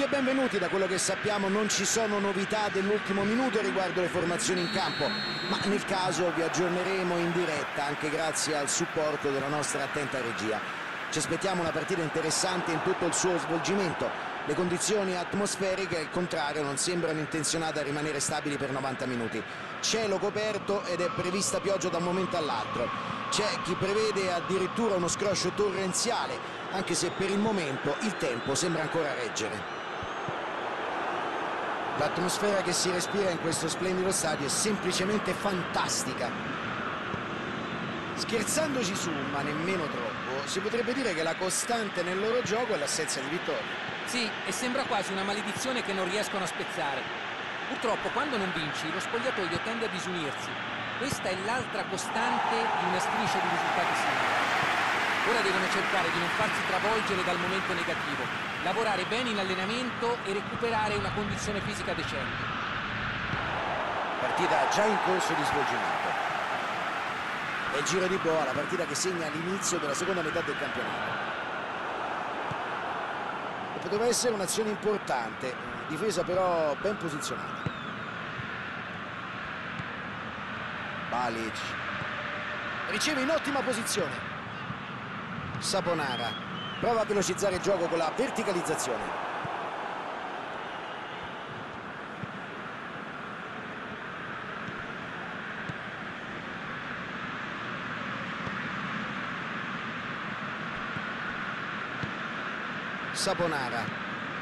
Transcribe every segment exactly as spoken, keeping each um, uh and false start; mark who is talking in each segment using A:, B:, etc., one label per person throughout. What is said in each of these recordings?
A: benvenuti. Da quello che sappiamo non ci sono novità dell'ultimo minuto riguardo le formazioni in campo, ma nel caso vi aggiorneremo in diretta anche grazie al supporto della nostra attenta regia. Ci aspettiamo una partita interessante in tutto il suo svolgimento. Le condizioni atmosferiche, al contrario, non sembrano intenzionate a rimanere stabili per novanta minuti. Cielo coperto ed è prevista pioggia da un momento all'altro. C'è chi prevede addirittura uno scroscio torrenziale, anche se per il momento il tempo sembra ancora reggere. L'atmosfera che si respira in questo splendido stadio è semplicemente fantastica. Scherzandoci su, ma nemmeno troppo, si potrebbe dire che la costante nel loro gioco è l'assenza di vittoria.
B: Sì, e sembra quasi una maledizione che non riescono a spezzare. Purtroppo quando non vinci lo spogliatoio tende a disunirsi. Questa è l'altra costante di una striscia di risultati simili. Ora devono cercare di non farsi travolgere dal momento negativo, lavorare bene in allenamento e recuperare una condizione fisica decente.
A: Partita già in corso di svolgimento. È il giro di boa, la partita che segna l'inizio della seconda metà del campionato. E poteva essere un'azione importante, difesa però ben posizionata. Balic riceve in ottima posizione. Saponara prova a velocizzare il gioco con la verticalizzazione. Saponara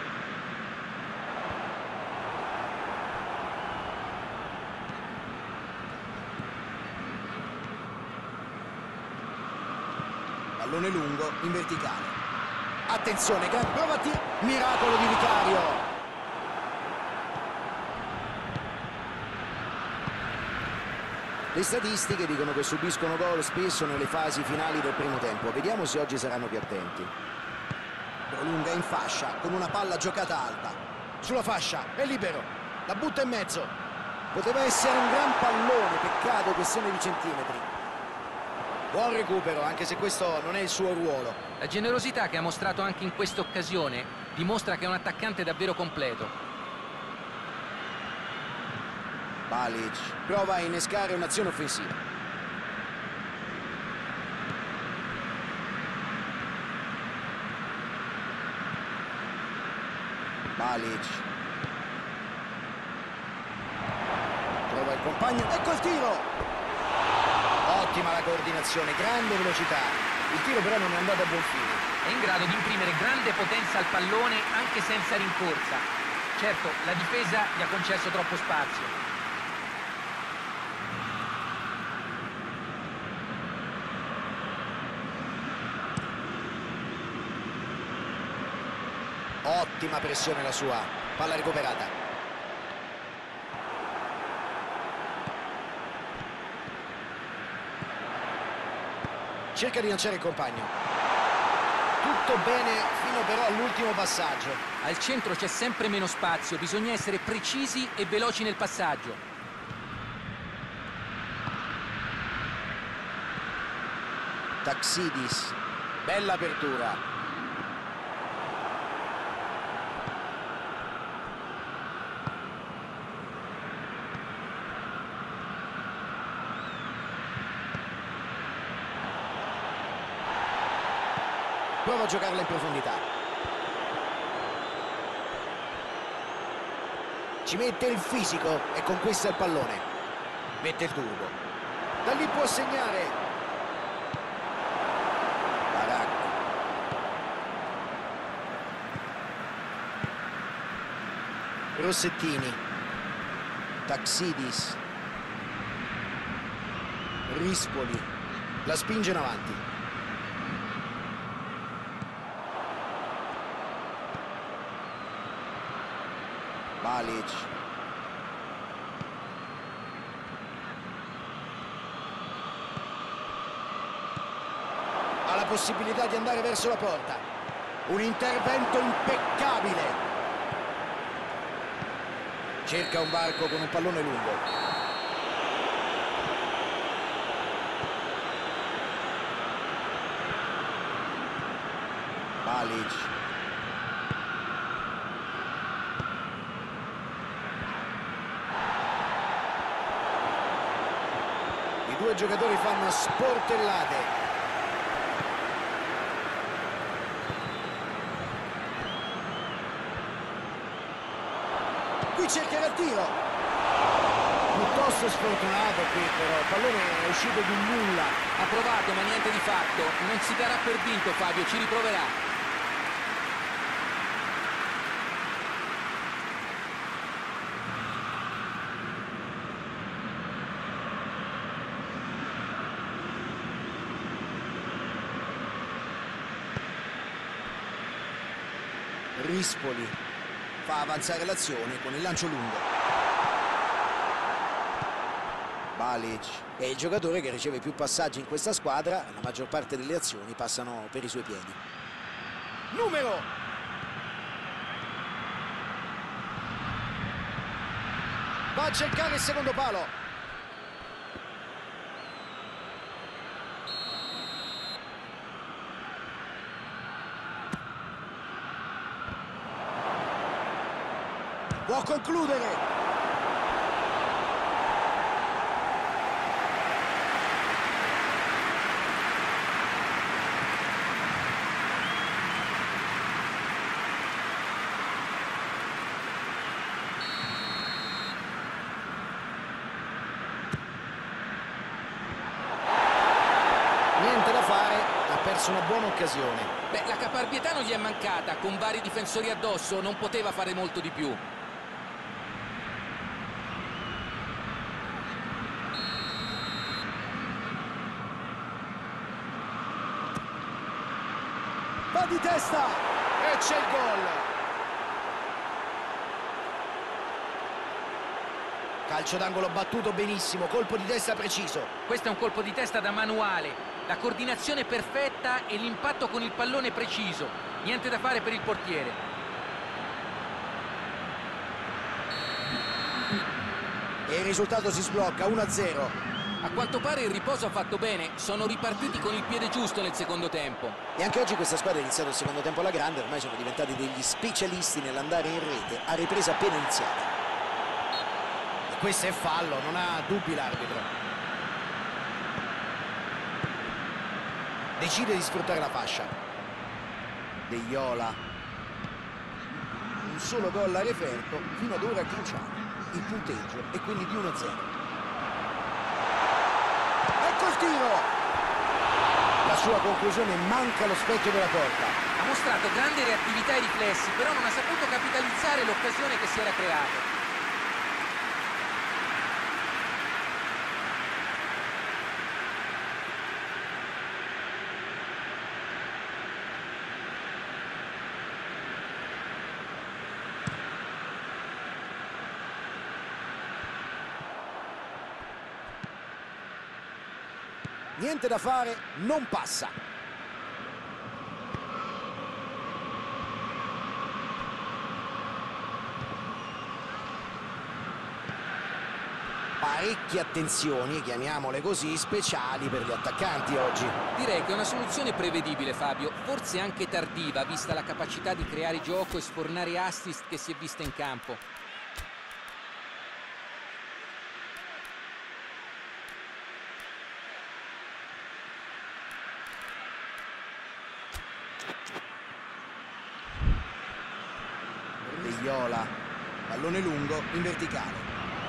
A: pallone lungo in verticale. Attenzione, gran prova a tiro, miracolo di Vicario. Le statistiche dicono che subiscono gol spesso nelle fasi finali del primo tempo. Vediamo se oggi saranno più attenti. Lunga in fascia con una palla giocata alta. Sulla fascia, è libero, la butta in mezzo. Poteva essere un gran pallone, peccato, questione di centimetri. Buon recupero, anche se questo non è il suo ruolo.
B: La generosità che ha mostrato anche in questa occasione dimostra che è un attaccante davvero completo.
A: Balic prova a innescare un'azione offensiva. Balic trova il compagno, ecco il tiro. Ottima la coordinazione, grande velocità. Il tiro però non è andato a buon fine.
B: È in grado di imprimere grande potenza al pallone anche senza rincorsa. Certo, la difesa gli ha concesso troppo spazio.
A: Ottima pressione la sua, palla recuperata. Cerca di lanciare il compagno. Tutto bene fino però all'ultimo passaggio.
B: Al centro c'è sempre meno spazio, bisogna essere precisi e veloci nel passaggio.
A: Taxidis, bella apertura. Prova a giocarla in profondità. Ci mette il fisico e conquista il pallone. Mette il turbo. Da lì può segnare. Barak. Rossettini. Taxidis. Rispoli. La spinge in avanti. Balic. Ha la possibilità di andare verso la porta. Un intervento impeccabile. Cerca un varco con un pallone lungo. Balic. due giocatori fanno sportellate. Qui cercherà il tiro. Piuttosto sfortunato qui però, il pallone è uscito di nulla.
B: Ha provato ma niente di fatto, non si darà per vinto Fabio, ci riproverà.
A: Rispoli fa avanzare l'azione con il lancio lungo. Balic è il giocatore che riceve più passaggi in questa squadra, la maggior parte delle azioni passano per i suoi piedi. Numero! Va a cercare il secondo palo. Può concludere. Niente da fare, ha perso una buona occasione.
B: Beh, la caparbietà non gli è mancata, con vari difensori addosso non poteva fare molto di più.
A: Va di testa e c'è il gol. Calcio d'angolo battuto benissimo, colpo di testa preciso.
B: Questo è un colpo di testa da manuale, la coordinazione perfetta e l'impatto con il pallone preciso. Niente da fare per il portiere.
A: E il risultato si sblocca, uno a zero.
B: A quanto pare il riposo ha fatto bene, sono ripartiti con il piede giusto nel secondo tempo.
A: E anche oggi questa squadra ha iniziato il secondo tempo alla grande, ormai sono diventati degli specialisti nell'andare in rete a ripresa appena iniziata. E questo è fallo, non ha dubbi l'arbitro. Decide di sfruttare la fascia. De Iola. Un solo gol a referto, fino ad ora cruciale. Il punteggio è quindi di uno a zero. Ecco il tiro! La sua conclusione manca allo specchio della porta.
B: Ha mostrato grande reattività e riflessi, però non ha saputo capitalizzare l'occasione che si era creata.
A: Niente da fare, non passa. Parecchie attenzioni, chiamiamole così, speciali per gli attaccanti oggi.
B: Direi che è una soluzione prevedibile, Fabio, forse anche tardiva, vista la capacità di creare gioco e sfornare assist che si è vista in campo.
A: De Iola, pallone lungo in verticale.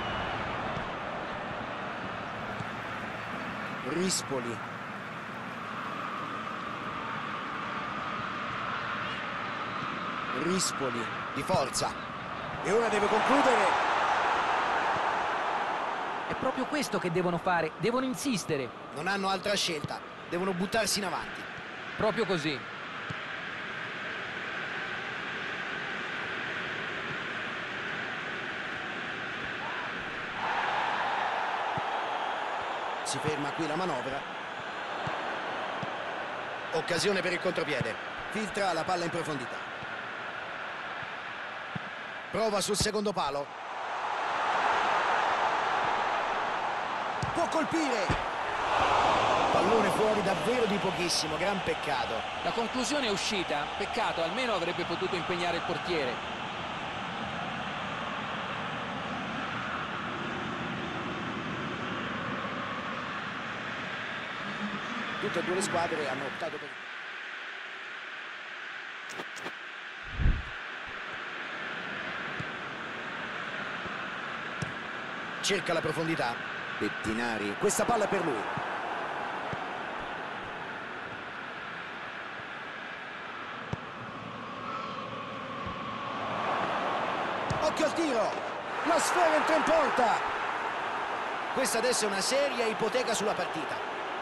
A: Rispoli. Rispoli di forza. E ora deve concludere.
B: È proprio questo che devono fare, devono insistere.
A: Non hanno altra scelta, devono buttarsi in avanti.
B: Proprio così.
A: Si ferma qui la manovra. Occasione per il contropiede. Filtra la palla in profondità. Prova sul secondo palo. Può colpire. Pallone fuori davvero di pochissimo, gran peccato.
B: La conclusione è uscita, peccato, almeno avrebbe potuto impegnare il portiere.
A: tutte e due le squadre hanno optato per... Cerca la profondità. Bettinari, questa palla per lui. Occhio al tiro, la sfera entra in porta. Questa adesso è una seria ipoteca sulla partita.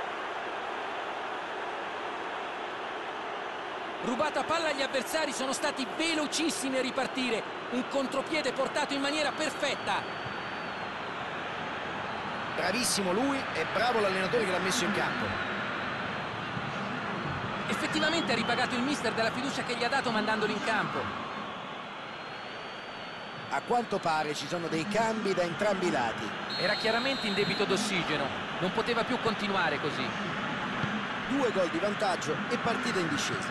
B: Rubata palla agli avversari, sono stati velocissimi a ripartire. Un contropiede portato in maniera perfetta.
A: Bravissimo lui e bravo l'allenatore che l'ha messo in campo.
B: Effettivamente ha ripagato il mister della fiducia che gli ha dato mandandolo in campo.
A: A quanto pare ci sono dei cambi da entrambi i lati.
B: Era chiaramente in debito d'ossigeno, non poteva più continuare così.
A: Due gol di vantaggio e partita in discesa.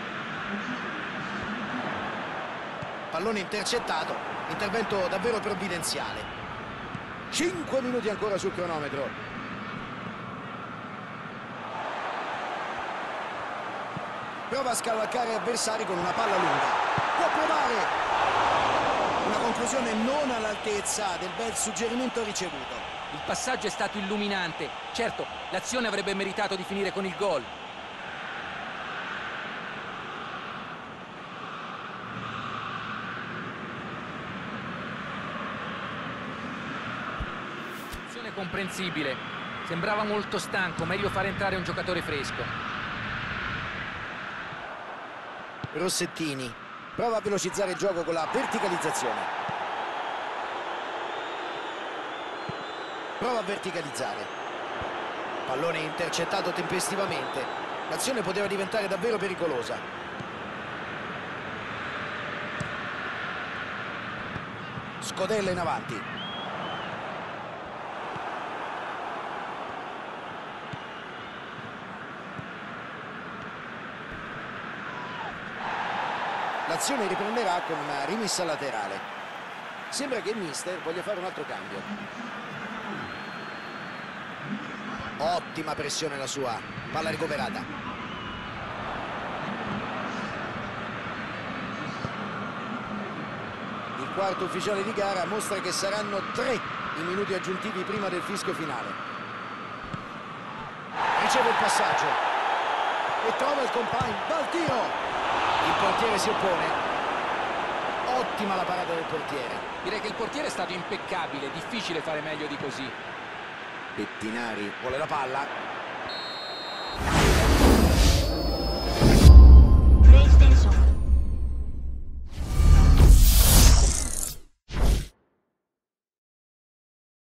A: Pallone intercettato, intervento davvero provvidenziale. cinque minuti ancora sul cronometro. Prova a scavalcare avversari con una palla lunga. Può provare. Una conclusione non all'altezza del bel suggerimento ricevuto.
B: Il passaggio è stato illuminante. Certo, l'azione avrebbe meritato di finire con il gol. Azione comprensibile. Sembrava molto stanco, meglio far entrare un giocatore fresco.
A: Rossettini prova a velocizzare il gioco con la verticalizzazione. Prova a verticalizzare. Pallone intercettato tempestivamente. L'azione poteva diventare davvero pericolosa. Scodella in avanti. L'azione riprenderà con una rimessa laterale. Sembra che il mister voglia fare un altro cambio. Ottima pressione la sua. Palla recuperata. Il quarto ufficiale di gara mostra che saranno tre i minuti aggiuntivi prima del fischio finale. Riceve il passaggio e trova il compagno. Va al tiro. Il portiere si oppone. Ottima la parata del portiere.
B: Direi che il portiere è stato impeccabile, difficile fare meglio di così.
A: Bettinari vuole la palla.